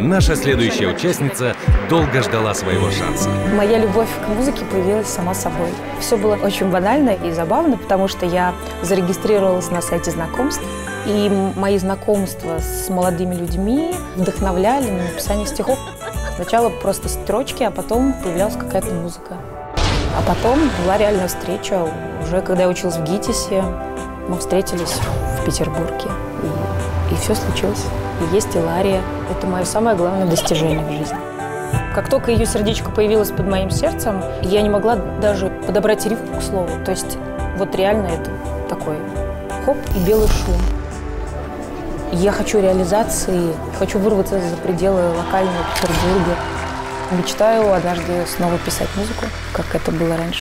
Наша следующая участница долго ждала своего шанса. Моя любовь к музыке появилась сама собой. Все было очень банально и забавно, потому что я зарегистрировалась на сайте знакомств, и мои знакомства с молодыми людьми вдохновляли на написание стихов. Сначала просто строчки, а потом появлялась какая-то музыка. А потом была реальная встреча. Уже когда я училась в ГИТИСе, мы встретились в Петербурге. И все случилось. И есть Илария. Это мое самое главное достижение в жизни. Как только ее сердечко появилось под моим сердцем, я не могла даже подобрать рифму к слову. То есть вот реально это такой хоп и белый шум. Я хочу реализации, хочу вырваться за пределы локального Петербурга. Мечтаю однажды снова писать музыку, как это было раньше.